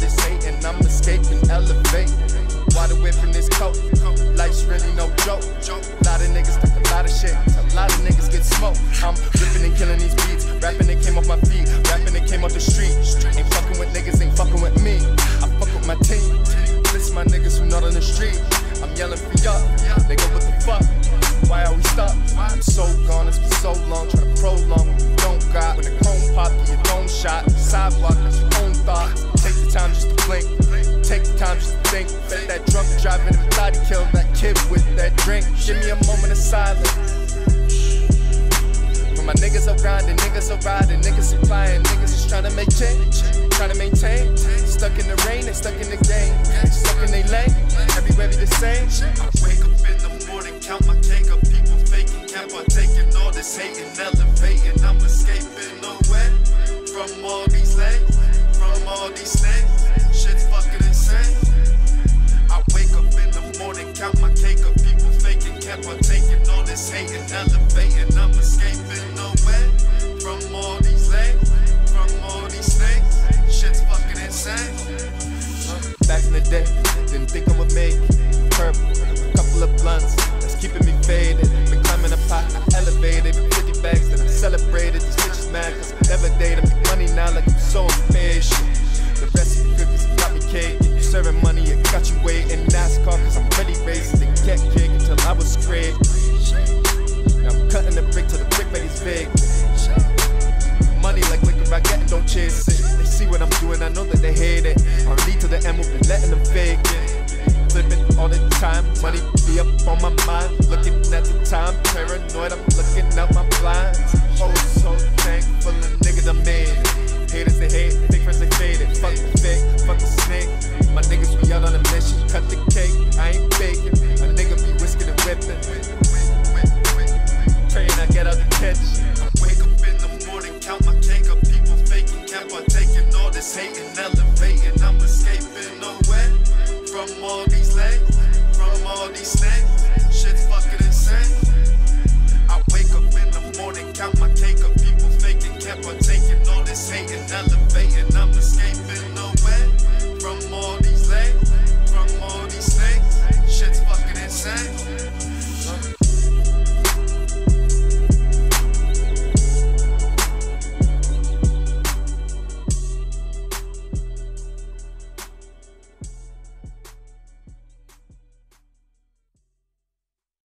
this hate and I'm escaping, elevate. Water whip in this coat, life's really no joke. Lot of niggas talk a lot of shit, a lot of niggas get smoked. I'm ripping and killing these beats, rapping it came off my feet, rapping it came off the street. Ain't fucking with niggas, ain't fucking with me. I fuck with my team, listen my niggas who not on the street. I'm yelling for y'all, nigga what the fuck? Why are we stuck? I'm so gone, it's been so long, try to prolong what we don't got. When the chrome pop, get your own shot, sidewalk, that's your own thoughts. Take the time just to blink, take the time just to think. Bet that drunk driving and thought he killed that kid with that drink. Give me a moment of silence. When my niggas are grinding, niggas are riding, niggas supplying, niggas is trying to make change, trying to maintain. Stuck in the rain, they stuck in the game, stuck in they lane, everywhere be the same. I wake up in the morning, count my cake up, people faking, can't partake in all this hating, elevating. I'm escaping nowhere from all these lanes, from all these things. Shit's fucking insane. I wake up in the morning, count my cake up, people faking, can't partake in all this hating, elevating. I'm escaping nowhere from all these lanes, from all these things. Shit's fucking insane. Back in the day, didn't think I would make purple. Couple of blunts that's keeping me faded. Been climbing a pot, I elevated. 50 bags that I celebrated. These bitches mad cause I never date them. Money now like I'm so impatient. The recipe cookies got me cake. You serving money, it got you waiting. NASCAR cause I'm really racing the get kick until I was great. Now I'm cutting the brick till the brick ready's big. Money like liquor, I get and don't chase it. They see what I'm doing, I know that they hate it. I'll lead to the end, we've been letting them fake it. Flipping all the time, money be up on my mind. Looking at the time, paranoid, I'm looking out my blinds. Oh, so thankful a nigga done made it. Haters they hate, fake friends they fade.